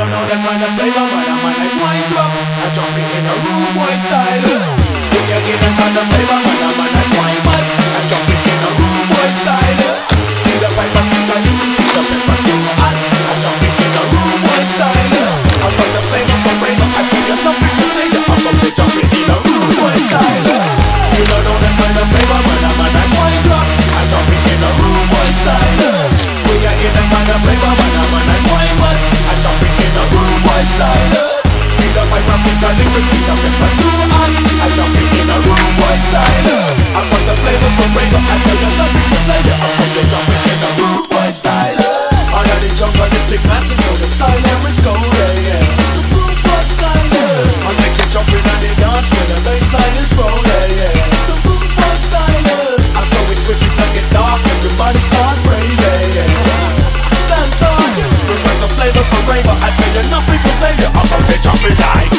don't know the kind of flavor, but I'm on a wine drop. I drop it in a rude boy style. Do you get the kind of flavor, but I'm on a wine mic. I drop it in a rude boy style. Need a pipe and kick a little piece of pepper too hot. I drop it in a rude boy style. I got the flavor for flavor. I tell you nothing to say. I'm about to drop it in a rude boy style. You don't know the kind of flavor, but I'm on a wine drop. I drop it in a rude boy style. Do you get the kind of flavor, but I'm on a wine mic. I drop it in a rude boy style. Need a pipe and kick a little piece of pepper too hot. I drop it in a rude boy style. I got the flavor for flavor. I tell you nothing to say. I'm about to drop it in a rude boy style. All of the jungle, this the classic, know the style there is gold, yeah. It's a rude boy style. I make you jump in and they dance when the bassline is rolling, yeah. It's a rude boy style. I saw we switch it and get dark, everybody start raving, yeah. Stand tall, remember the flavor for raver. I tell you nothing to say, I'm about to drop it like